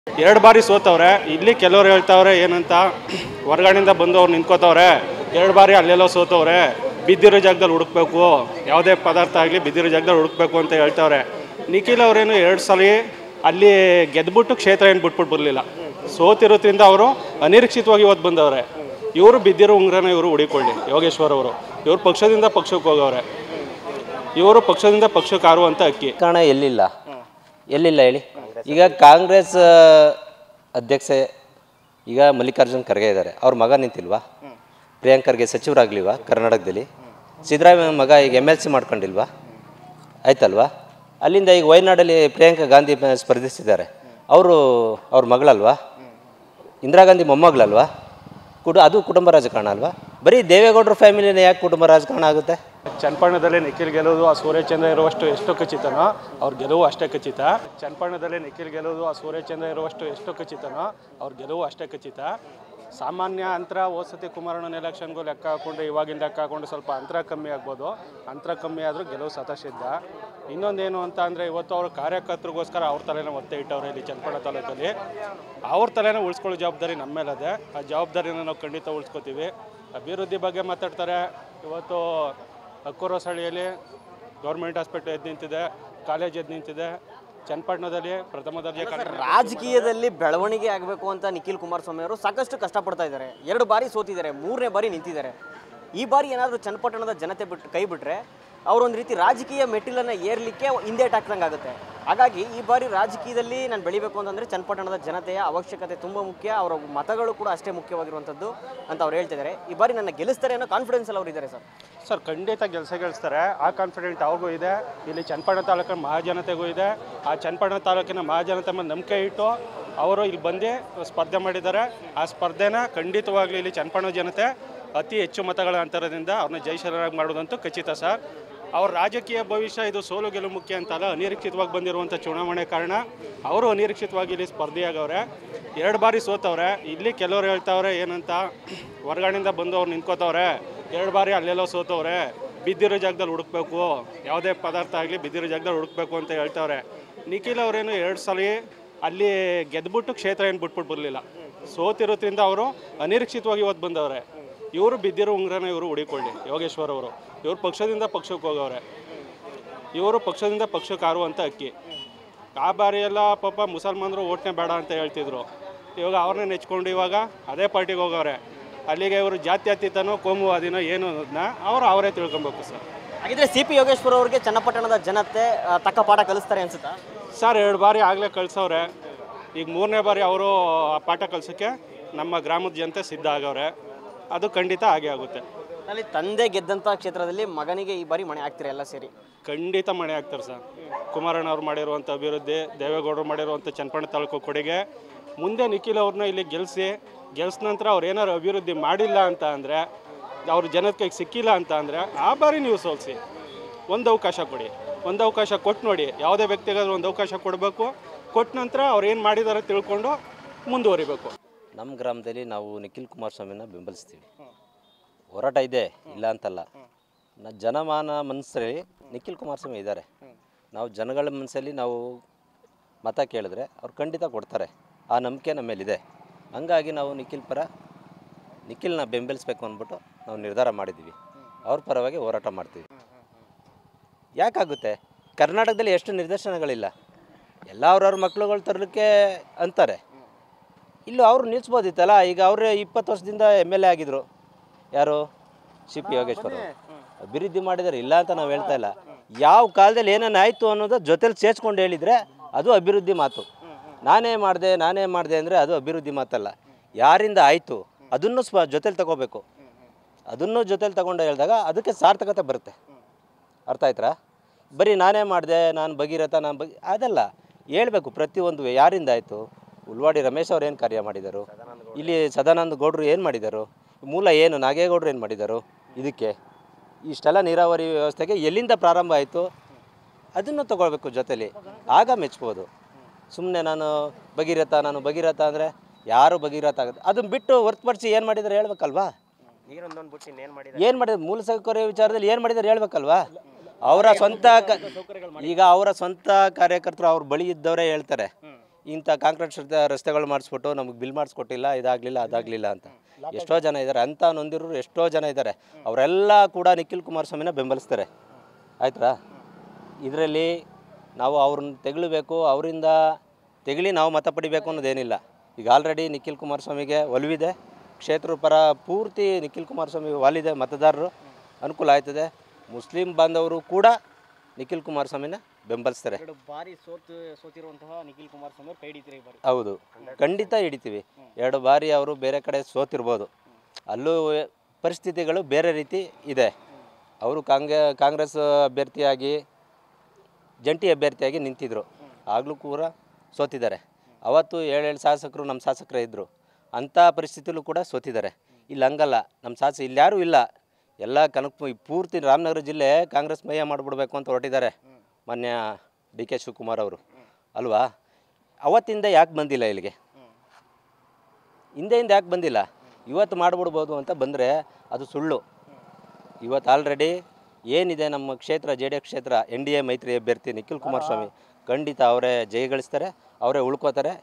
ಎರಡು ಬಾರಿ ಸೋತವ್ರೆ. ಇಲ್ಲಿ ಕೆಲವರು ಹೇಳ್ತಾವ್ರೆ ಏನಂತ, ಹೊರಗಡೆಯಿಂದ ಬಂದು ಅವ್ರು ನಿಂತ್ಕೋತವ್ರೆ, ಎರಡು ಬಾರಿ ಅಲ್ಲೆಲ್ಲೋ ಸೋತವ್ರೆ, ಬಿದ್ದಿರೋ ಜಾಗದಲ್ಲಿ ಹುಡುಕ್ಬೇಕು, ಯಾವುದೇ ಪದಾರ್ಥ ಆಗಲಿ ಬಿದ್ದಿರೋ ಜಾಗದಲ್ಲಿ ಹುಡುಕ್ಬೇಕು ಅಂತ ಹೇಳ್ತಾವ್ರೆ. ನಿಖಿಲ್ ಅವರೇನು 2 ಸಲ ಅಲ್ಲಿ ಗೆದ್ಬಿಟ್ಟು ಕ್ಷೇತ್ರ ಏನು ಬಿಟ್ಬಿಟ್ಟು ಬರಲಿಲ್ಲ. ಸೋತಿರೋದ್ರಿಂದ ಅವರು ಅನಿರೀಕ್ಷಿತವಾಗಿ ಇವತ್ತು ಬಂದವ್ರೆ. ಇವರು ಬಿದ್ದಿರೋ ಉಂಗ್ರನ ಇವರು ಹುಡಿಕೊಳ್ಳಿ. ಯೋಗೇಶ್ವರ್ ಅವರು ಇವರು ಪಕ್ಷದಿಂದ ಪಕ್ಷಕ್ಕೆ ಹೋಗವ್ರೆ. ಇವರು ಪಕ್ಷದಿಂದ ಪಕ್ಷಕ್ಕೆ ಆರುವಂಥ ಅಕ್ಕಿ ಕಾರಣ ಎಲ್ಲಿಲ್ಲ ಹೇಳಿ. ಈಗ ಕಾಂಗ್ರೆಸ್ ಅಧ್ಯಕ್ಷೆ ಈಗ ಮಲ್ಲಿಕಾರ್ಜುನ್ ಖರ್ಗೆ ಇದ್ದಾರೆ, ಅವ್ರ ಮಗ ನಿಂತಿಲ್ವಾ? ಪ್ರಿಯಾಂಕ್ ಖರ್ಗೆ ಸಚಿವರಾಗ್ಲಿಲ್ವಾ ಕರ್ನಾಟಕದಲ್ಲಿ? ಸಿದ್ದರಾಮಯ್ಯ ಮಗ ಈಗ MLC ಮಾಡ್ಕೊಂಡಿಲ್ವಾ? ಆಯ್ತಲ್ವಾ? ಅಲ್ಲಿಂದ ಈಗ ವಯನಾಡಲ್ಲಿ ಪ್ರಿಯಾಂಕಾ ಗಾಂಧಿ ಸ್ಪರ್ಧಿಸಿದ್ದಾರೆ, ಅವ್ರ ಮಗಳಲ್ವಾ? ಇಂದಿರಾ ಗಾಂಧಿ ಮೊಮ್ಮಗಳಲ್ವಾ? ಅದು ಕುಟುಂಬ ರಾಜಕಾರಣ ಅಲ್ವಾ? ಬರೀ ದೇವೇಗೌಡರ ಫ್ಯಾಮಿಲಿನ ಯಾಕೆ ಕುಟುಂಬ ರಾಜಕಾರಣ ಆಗುತ್ತೆ? ಚನ್ನಪಟ್ಟಣದಲ್ಲಿ ನಿಖಿಲ್ ಗೆಲ್ಲೋದು ಆ ಸೂರ್ಯಚಂದ್ರ ಇರುವಷ್ಟು ಎಷ್ಟು ಖಚಿತನೋ ಅವ್ರ ಗೆಲುವು ಅಷ್ಟೇ ಖಚಿತ. ಚನ್ನಪಟ್ಟಣದಲ್ಲಿ ನಿಖಿಲ್ ಗೆಲ್ಲೋದು ಆ ಸೂರ್ಯಚಂದ್ರ ಇರುವಷ್ಟು ಎಷ್ಟು ಖಚಿತನೋ ಅವ್ರ ಗೆಲುವು ಅಷ್ಟೇ ಖಚಿತ. ಸಾಮಾನ್ಯ ಅಂತರ ವಸತಿ ಕುಮಾರಣ್ಣನ ಎಲೆಕ್ಷನ್ಗೂ ಲೆಕ್ಕ ಹಾಕ್ಕೊಂಡು ಇವಾಗಿನ ಲೆಕ್ಕ ಹಾಕ್ಕೊಂಡು ಸ್ವಲ್ಪ ಅಂತರ ಕಮ್ಮಿ ಆಗ್ಬೋದು. ಅಂತರ ಕಮ್ಮಿ ಆದರೂ ಗೆಲುವು ಸತಸಿದ್ಧ. ಇನ್ನೊಂದೇನು ಅಂತ ಅಂದರೆ, ಇವತ್ತು ಅವ್ರ ಕಾರ್ಯಕರ್ತರಿಗೋಸ್ಕರ ಅವ್ರ ತಲೆನ ಒತ್ತೆ ಇಟ್ಟವ್ರೆ ಇಲ್ಲಿ ಚನ್ನಪಟ್ಟಣ ತಾಲೂಕಲ್ಲಿ. ಅವ್ರ ತಲೆನ ಉಳಿಸ್ಕೊಳ್ಳೋ ಜವಾಬ್ದಾರಿ ನಮ್ಮ ಮೇಲದೆ. ಆ ಜವಾಬ್ದಾರಿನ ನಾವು ಖಂಡಿತ ಉಳಿಸ್ಕೋತೀವಿ. ಅಭಿವೃದ್ಧಿ ಬಗ್ಗೆ ಮಾತಾಡ್ತಾರೆ. ಇವತ್ತು ಅಕ್ಕೂರಸಳ್ಳಿಯಲ್ಲಿ ಗೌರ್ಮೆಂಟ್ ಹಾಸ್ಪಿಟ್ಲ್ ಎದ್ದು ನಿಂತಿದೆ, ಕಾಲೇಜ್ ಎದ್ದು ನಿಂತಿದೆ. ಚನ್ನಪಟ್ಟಣದಲ್ಲಿ ಪ್ರಥಮ ದರ್ಜೆ ರಾಜಕೀಯದಲ್ಲಿ ಬೆಳವಣಿಗೆ ಆಗಬೇಕು ಅಂತ ನಿಖಿಲ್ ಕುಮಾರಸ್ವಾಮಿ ಅವರು ಸಾಕಷ್ಟು ಕಷ್ಟಪಡ್ತಾ ಇದ್ದಾರೆ. 2 ಬಾರಿ ಸೋತಿದ್ದಾರೆ, 3ನೇ ಬಾರಿ ನಿಂತಿದ್ದಾರೆ. ಈ ಬಾರಿ ಏನಾದರೂ ಚನ್ನಪಟ್ಟಣದ ಜನತೆ ಕೈ ಬಿಟ್ಟರೆ ಅವರೊಂದು ರೀತಿ ರಾಜಕೀಯ ಮೆಟ್ಟಿಲನ್ನು ಏರ್ಲಿಕ್ಕೆ ಹಿಂದೇಟು ಹಾಕ್ದಂಗೆ ಆಗುತ್ತೆ. ಹಾಗಾಗಿ ಈ ಬಾರಿ ರಾಜಕೀಯದಲ್ಲಿ ನಾನು ಬೆಳಿಬೇಕು ಅಂತಂದರೆ ಚನ್ನಪಟ್ಟಣದ ಜನತೆಯ ಅವಶ್ಯಕತೆ ತುಂಬ ಮುಖ್ಯ, ಅವರ ಮತಗಳು ಕೂಡ ಅಷ್ಟೇ ಮುಖ್ಯವಾಗಿರುವಂಥದ್ದು ಅಂತ ಅವ್ರು ಹೇಳ್ತಿದ್ದಾರೆ. ಈ ಬಾರಿ ನನ್ನ ಗೆಲ್ಲಿಸ್ತಾರೆ ಅನ್ನೋ ಕಾನ್ಫಿಡೆನ್ಸಲ್ಲಿ ಅವರು ಇದ್ದಾರೆ ಸರ್. ಖಂಡಿತ ಗೆಲ್ಲಿಸ್ತಾರೆ. ಆ ಕಾನ್ಫಿಡೆಂಟ್ ಅವ್ರಿಗೂ ಇದೆ, ಇಲ್ಲಿ ಚನ್ನಪಟ್ಟಣ ತಾಲೂಕಿನ ಮಹಾಜನತೆಗೂ ಇದೆ. ಆ ಚನ್ನಪಟ್ಟಣ ತಾಲೂಕಿನ ಮಹಾಜನತೆ ಮೇಲೆ ನಂಬಿಕೆ ಇಟ್ಟು ಅವರು ಇಲ್ಲಿ ಬಂದು ಸ್ಪರ್ಧೆ ಮಾಡಿದ್ದಾರೆ. ಆ ಸ್ಪರ್ಧೆನ ಖಂಡಿತವಾಗ್ಲೂ ಇಲ್ಲಿ ಚನ್ನಪಟ್ಟಣ ಜನತೆ ಅತಿ ಹೆಚ್ಚು ಮತಗಳ ಅಂತರದಿಂದ ಅವ್ರನ್ನ ಜಯಶೀಲರಾಗಿ ಮಾಡೋದಂತೂ ಖಚಿತ ಸರ್. ಅವ್ರ ರಾಜಕೀಯ ಭವಿಷ್ಯ ಇದು ಸೋಲು ಗೆಲುವು ಮುಖ್ಯ ಅಂತಲ್ಲ, ಅನಿರೀಕ್ಷಿತವಾಗಿ ಬಂದಿರುವಂಥ ಚುನಾವಣೆ ಕಾರಣ ಅವರು ಅನಿರೀಕ್ಷಿತವಾಗಿ ಇಲ್ಲಿ ಸ್ಪರ್ಧೆಯಾಗವ್ರೆ. 2 ಬಾರಿ ಸೋತವ್ರೆ. ಇಲ್ಲಿ ಕೆಲವರು ಹೇಳ್ತಾವ್ರೆ ಏನಂತ, ಹೊರಗಡೆಯಿಂದ ಬಂದು ಅವ್ರು ನಿಂತ್ಕೋತವ್ರೆ, 2 ಬಾರಿ ಅಲ್ಲೆಲ್ಲೋ ಸೋತವ್ರೆ, ಬಿದ್ದಿರೋ ಜಾಗದಲ್ಲಿ ಹುಡುಕ್ಬೇಕು, ಯಾವುದೇ ಪದಾರ್ಥ ಆಗಲಿ ಬಿದ್ದಿರೋ ಜಾಗದಲ್ಲಿ ಹುಡುಕ್ಬೇಕು ಅಂತ ಹೇಳ್ತಾವ್ರೆ. ನಿಖಿಲ್ ಅವರೇನು 2 ಸಲ ಅಲ್ಲಿ ಗೆದ್ಬಿಟ್ಟು ಕ್ಷೇತ್ರ ಏನು ಬಿಟ್ಬಿಟ್ಟು ಬರಲಿಲ್ಲ. ಸೋತಿರೋದ್ರಿಂದ ಅವರು ಅನಿರೀಕ್ಷಿತವಾಗಿ ಇವತ್ತು ಬಂದವ್ರೆ. ಇವರು ಬಿದ್ದಿರೋ ಉಂಗ್ರನ ಇವರು ಹುಡಿಕೊಳ್ಳಿ. ಯೋಗೇಶ್ವರ್ ಅವರು ಇವರು ಪಕ್ಷದಿಂದ ಪಕ್ಷಕ್ಕೆ ಹೋಗವ್ರೆ. ಇವರು ಪಕ್ಷದಿಂದ ಪಕ್ಷಕ್ಕೆ ಆರುವಂಥ ಅಕ್ಕಿ. ಆ ಬಾರಿಯೆಲ್ಲ ಪಾಪ ಮುಸಲ್ಮಾನರು ಓಟ್ನೇ ಬೇಡ ಅಂತ ಹೇಳ್ತಿದ್ರು. ಇವಾಗ ಅವ್ರನ್ನೇ ನೆಚ್ಕೊಂಡು ಇವಾಗ ಅದೇ ಪಾರ್ಟಿಗೆ ಹೋಗವ್ರೆ. ಅಲ್ಲಿಗೆ ಇವರು ಜಾತ್ಯತೀತನೋ ಕೋಮುವಾದಿನೋ ಏನು ಅನ್ನೋದನ್ನ ಅವರೇ ತಿಳ್ಕೊಬೇಕು ಸರ್. ಹಾಗಿದ್ರೆ CP ಯೋಗೇಶ್ವರ್ ಅವರಿಗೆ ಚನ್ನಪಟ್ಟಣದ ಜನತೆ ತಕ್ಕ ಪಾಠ ಕಲಿಸ್ತಾರೆ ಅನ್ಸುತ್ತಾ ಸರ್? 2 ಬಾರಿ ಆಗಲೇ ಕಳಿಸವ್ರೆ. ಈಗ 3ನೇ ಬಾರಿ ಅವರು ಆ ಪಾಠ ಕಲಿಸೋಕ್ಕೆ ನಮ್ಮ ಗ್ರಾಮದ ಜನತೆ ಸಿದ್ಧ ಆಗವ್ರೆ. ಅದು ಖಂಡಿತ ಆಗೇ ಆಗುತ್ತೆ. ಅಲ್ಲಿ ತಂದೆ ಗೆದ್ದಂಥ ಕ್ಷೇತ್ರದಲ್ಲಿ ಮಗನಿಗೆ ಈ ಬಾರಿ ಮಣೆ ಆಗ್ತೀರಾ ಎಲ್ಲ ಸೇರಿ? ಖಂಡಿತ ಮಣೆ ಆಗ್ತಾರೆ ಸರ್. ಕುಮಾರಣ್ಣ ಅವ್ರು ಮಾಡಿರುವಂಥ ಅಭಿವೃದ್ಧಿ, ದೇವೇಗೌಡರು ಮಾಡಿರುವಂಥ ಚನ್ನಪಟ್ಟಣ ತಾಲೂಕು ಕೊಡುಗೆ, ಮುಂದೆ ನಿಖಿಲ್ ಅವ್ರನ್ನ ಇಲ್ಲಿ ಗೆಲ್ಸಿದ ನಂತರ ಅವ್ರು ಏನಾದ್ರು ಅಭಿವೃದ್ಧಿ ಮಾಡಿಲ್ಲ ಅಂತ ಅಂದರೆ, ಅವ್ರ ಜನದ ಕೈಗೆ ಸಿಕ್ಕಿಲ್ಲ ಅಂತ ಅಂದರೆ, ಆ ಬಾರಿ ನೀವು ಸೋಲಿಸಿ. ಒಂದು ಅವಕಾಶ ಕೊಡಿ, ಒಂದು ಅವಕಾಶ ಕೊಟ್ಟು ನೋಡಿ. ಯಾವುದೇ ವ್ಯಕ್ತಿಗಾದ್ರೂ ಒಂದು ಅವಕಾಶ ಕೊಡಬೇಕು. ಕೊಟ್ಟ ನಂತರ ಅವ್ರು ಏನು ಮಾಡಿದಾರೆ ತಿಳ್ಕೊಂಡು ಮುಂದುವರಿಬೇಕು. ನಮ್ಮ ಗ್ರಾಮದಲ್ಲಿ ನಾವು ನಿಖಿಲ್ ಕುಮಾರಸ್ವಾಮಿನ ಬೆಂಬಲಿಸ್ತೀವಿ. ಹೋರಾಟ ಇದೆ, ಇಲ್ಲ ಅಂತಲ್ಲ. ಜನಮಾನ ಮನಸ್ಸಲ್ಲಿ ನಿಖಿಲ್ ಕುಮಾರಸ್ವಾಮಿ ಇದ್ದಾರೆ. ನಾವು ಜನಗಳ ಮನಸ್ಸಲ್ಲಿ ನಾವು ಮತ ಕೇಳಿದ್ರೆ ಅವ್ರು ಖಂಡಿತ ಕೊಡ್ತಾರೆ. ಆ ನಂಬಿಕೆ ನಮ್ಮ ಮೇಲಿದೆ. ಹಂಗಾಗಿ ನಾವು ನಿಖಿಲ್ನ ಬೆಂಬಲಿಸ್ಬೇಕು ಅಂದ್ಬಿಟ್ಟು ನಾವು ನಿರ್ಧಾರ ಮಾಡಿದ್ದೀವಿ. ಅವ್ರ ಪರವಾಗಿ ಹೋರಾಟ ಮಾಡ್ತೀವಿ. ಯಾಕಾಗುತ್ತೆ? ಕರ್ನಾಟಕದಲ್ಲಿ ಎಷ್ಟು ನಿದರ್ಶನಗಳಿಲ್ಲ. ಎಲ್ಲ ಅವ್ರವ್ರ ಮಕ್ಳುಗಳು ತರಲಿಕ್ಕೆ ಅಂತಾರೆ. ಇಲ್ಲೂ ಅವ್ರು ನಿಲ್ಲಿಸ್ಬೋದಿತ್ತಲ್ಲ. ಈಗ ಅವರೇ 20 ವರ್ಷದಿಂದ MLA ಆಗಿದ್ರು. ಯಾರು? CP ಯೋಗೇಶ್ವರ್ ಅಭಿವೃದ್ಧಿ ಮಾಡಿದ್ದಾರೆ, ಇಲ್ಲ ಅಂತ ನಾವು ಹೇಳ್ತಾ ಇಲ್ಲ. ಯಾವ ಕಾಲದಲ್ಲಿ ಏನೇನು ಆಯಿತು ಅನ್ನೋದು ಜೊತೆಲಿ ಸೇರಿಸ್ಕೊಂಡು ಹೇಳಿದರೆ ಅದು ಅಭಿವೃದ್ಧಿ ಮಾತು. ನಾನೇ ಮಾಡಿದೆ ಅಂದರೆ ಅದು ಅಭಿವೃದ್ಧಿ ಮಾತಲ್ಲ. ಯಾರಿಂದ ಆಯಿತು ಅದನ್ನು ಜೊತೆಲಿ ತಗೋಬೇಕು. ಅದನ್ನು ಜೊತೆಲಿ ತಗೊಂಡು ಹೇಳಿದಾಗ ಅದಕ್ಕೆ ಸಾರ್ಥಕತೆ ಬರುತ್ತೆ. ಅರ್ಥ ಆಯ್ತಾ? ಬರೀ ನಾನೇ ಮಾಡಿದೆ, ನಾನು ಭಗೀರಥ, ಅದಲ್ಲ ಹೇಳ್ಬೇಕು. ಪ್ರತಿಯೊಂದು ಯಾರಿಂದ ಆಯಿತು? ಉಲ್ವಾಡಿ ರಮೇಶ್ ಅವ್ರು ಏನು ಕಾರ್ಯ ಮಾಡಿದರು? ಇಲ್ಲಿ ಸದಾನಂದ ಗೌಡರು ಏನು ಮಾಡಿದರು? ಮೂಲ ಏನು ನಾಗೇಗೌಡರು ಏನು ಮಾಡಿದರು? ಇದಕ್ಕೆ ಇಷ್ಟೆಲ್ಲ ನೀರಾವರಿ ವ್ಯವಸ್ಥೆಗೆ ಎಲ್ಲಿಂದ ಪ್ರಾರಂಭ ಆಯಿತು ಅದನ್ನು ತೊಗೊಳ್ಬೇಕು ಜೊತೆಲಿ. ಆಗ ಮೆಚ್ಬೋದು. ಸುಮ್ಮನೆ ನಾನು ಭಗೀರಥ ಅಂದರೆ ಯಾರು ಭಗೀರಥ ಆಗುತ್ತೆ? ಅದನ್ನು ಬಿಟ್ಟು ಹೊರತುಪಡಿಸಿ ಏನು ಮಾಡಿದ್ದಾರೆ ಹೇಳ್ಬೇಕಲ್ವಾ? ಏನು ಮಾಡಿದ್ರು? ಮೂಲಸೌಕರ್ಯ ವಿಚಾರದಲ್ಲಿ ಏನು ಮಾಡಿದ್ದಾರೆ ಹೇಳ್ಬೇಕಲ್ವಾ? ಅವರ ಸ್ವಂತ ಈಗ ಅವರ ಸ್ವಂತ ಕಾರ್ಯಕರ್ತರು ಅವ್ರ ಬಳಿ ಇದ್ದವರೇ ಹೇಳ್ತಾರೆ. ಇಂಥ ಕಾಂಕ್ರೀಟ್ ರಸ್ತೆಗಳು ಮಾಡಿಸ್ಬಿಟ್ಟು ನಮಗೆ ಬಿಲ್ ಮಾಡಿಸ್ಕೊಟ್ಟಿಲ್ಲ, ಇದಾಗಲಿಲ್ಲ ಅದಾಗಲಿಲ್ಲ ಅಂತ ಎಷ್ಟೋ ಜನ ಇದ್ದಾರೆ. ಅಂಥ ನೊಂದಿರೋರು ಎಷ್ಟೋ ಜನ ಇದ್ದಾರೆ. ಅವರೆಲ್ಲ ಕೂಡ ನಿಖಿಲ್ ಕುಮಾರಸ್ವಾಮಿನ ಬೆಂಬಲಿಸ್ತಾರೆ. ಆಯ್ತಾ? ಇದರಲ್ಲಿ ನಾವು ಅವ್ರನ್ನ ತೆಗಳಬೇಕು, ಅವರಿಂದ ತೆಗಳಿ ನಾವು ಮತ ಪಡಿಬೇಕು ಅನ್ನೋದೇನಿಲ್ಲ. ಈಗ ಆಲ್ರೆಡಿ ನಿಖಿಲ್ ಕುಮಾರಸ್ವಾಮಿಗೆ ಒಲವಿದೆ, ಕ್ಷೇತ್ರ ಪರ ಪೂರ್ತಿ ನಿಖಿಲ್ ಕುಮಾರಸ್ವಾಮಿ ಒಲಿದೆ, ಮತದಾರರು ಅನುಕೂಲ ಆಯ್ತದೆ. ಮುಸ್ಲಿಂ ಬಾಂಧವರು ಕೂಡ ನಿಖಿಲ್ ಕುಮಾರಸ್ವಾಮಿನ ಬೆಂಬಲಿಸ್ತಾರೆ. 2 ಬಾರಿ ಸೋತಿರುವಂತಹ ನಿಖಿಲ್ ಕುಮಾರಸ್ವಾಮಿ ಅವರು ಕೈ ಹಿಡಿತಾರೆ ಈ ಬಾರಿ. ಹೌದು, ಖಂಡಿತ ಹಿಡಿತೀವಿ. 2 ಬಾರಿ ಅವರು ಬೇರೆ ಕಡೆ ಸೋತಿರ್ಬೋದು, ಅಲ್ಲೂ ಪರಿಸ್ಥಿತಿಗಳು ಬೇರೆ ರೀತಿ ಇದೆ. ಅವರು ಕಾಂಗ್ರೆಸ್ ಅಭ್ಯರ್ಥಿಯಾಗಿ ಜಂಟಿ ಅಭ್ಯರ್ಥಿಯಾಗಿ ನಿಂತಿದ್ದರು, ಆಗಲೂ ಕೂಡ ಸೋತಿದ್ದಾರೆ. ಅವತ್ತು 7 ಶಾಸಕರು ನಮ್ಮ ಶಾಸಕರೇ ಇದ್ದರು, ಅಂಥ ಪರಿಸ್ಥಿತಿಲೂ ಕೂಡ ಸೋತಿದ್ದಾರೆ. ಇಲ್ಲಿ ಹಂಗಲ್ಲ, ನಮ್ಮ ಇಲ್ಯಾರೂ ಇಲ್ಲ, ಎಲ್ಲ ಪೂರ್ತಿ ರಾಮನಗರ ಜಿಲ್ಲೆ ಕಾಂಗ್ರೆಸ್ ಮಯ ಮಾಡಿಬಿಡ್ಬೇಕು ಅಂತ ಹೊರಟಿದ್ದಾರೆ ಮಾನ್ಯ DK ಶಿವಕುಮಾರ್ ಅವರು ಅಲ್ವಾ. ಅವತ್ತಿಂದ ಯಾಕೆ ಬಂದಿಲ್ಲ ಇಲ್ಲಿಗೆ, ಹಿಂದೆಯಿಂದ ಯಾಕೆ ಬಂದಿಲ್ಲ? ಇವತ್ತು ಮಾಡಿಬಿಡ್ಬೋದು ಅಂತ ಬಂದರೆ ಅದು ಸುಳ್ಳು. ಇವತ್ತು ಆಲ್ರೆಡಿ ಏನಿದೆ ನಮ್ಮ ಕ್ಷೇತ್ರ JDS ಕ್ಷೇತ್ರ NDA ಮೈತ್ರಿ ಅಭ್ಯರ್ಥಿ ನಿಖಿಲ್ ಕುಮಾರಸ್ವಾಮಿ ಖಂಡಿತ ಅವರೇ ಜಯಗಳಿಸ್ತಾರೆ, ಅವರೇ ಉಳ್ಕೋತಾರೆ.